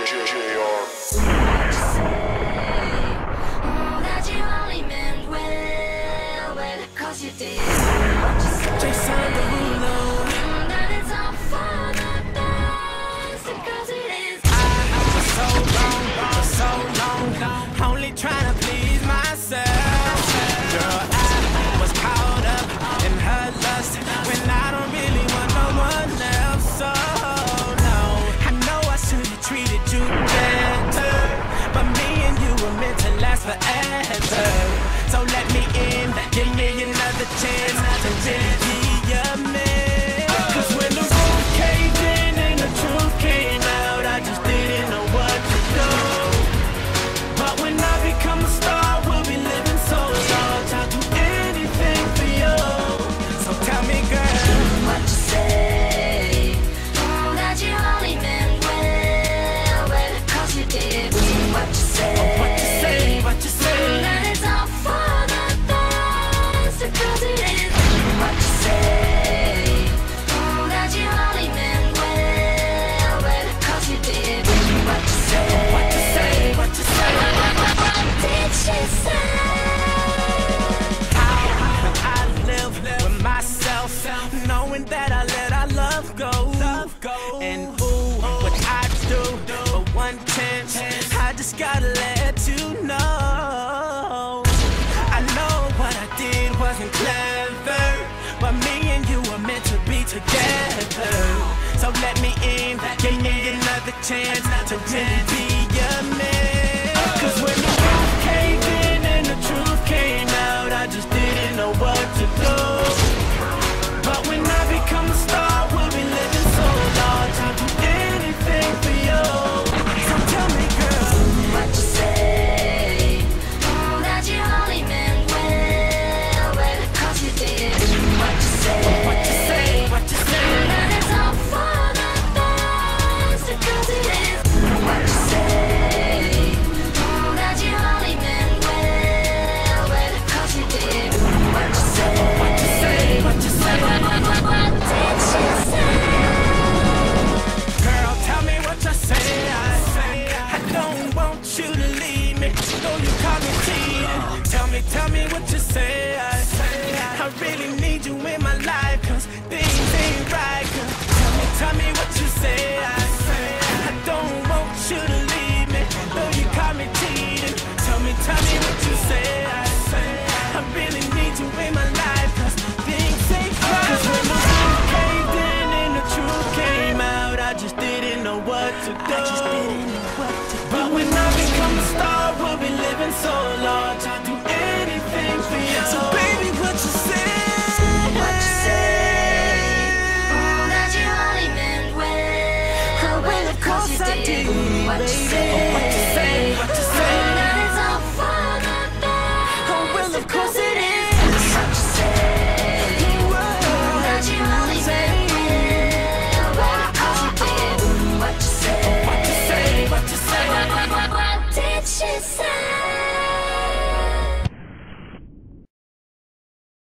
That you only meant well, 'cause you did what you said. That it's all for the best, because it is. For so long, only trying to please myself. Girl, I was caught up in her lust when I don't really want no one else. So no, I know I should have treated you better, but me and you were meant to last forever. So let me in, give me another chance to really be your man. 'Cause when the roof caved in and the truth came out, I just didn't know what to do. But when I become a star, we'll be living so large, I'll do anything for you. So tell me, girl, What you say? That you only meant well, 'cause you did what you said. what you say, what you say. That it's all for the best, because it is. What you say? That you only meant well, 'cause you did what you said. What you say, what you say. What did she say? How I live with myself, knowing that I let our love go. And ooh, what I do for one chance, I just gotta let you know. I know what I did wasn't clever, but me and you were meant to be together. So let me in, give me another chance to really be your man. 'Cause when the roof caved in and the truth came out, I just didn't know what to do. But when I become a star, we'll be living so large, I'll do anything for you. So tell me, girl, What you say? That you only meant well, 'cause you did what you said. what you say, what you say. That it's all for the best, because it is. What you say? That you only meant well, 'cause you did what you said. What you say, what you say. What did she say? Girl, tell me what you say. I don't want you to leave me, though you call me cheating. Tell me what you say. I really need you in my life, 'cause things ain't right, girl. Tell me what you say. I don't want you to leave me, though you call me cheating. Tell me what you say. I really need you in my life, 'cause things ain't right. 'Cause when the roof caved in and the truth came out, I just didn't know what to do.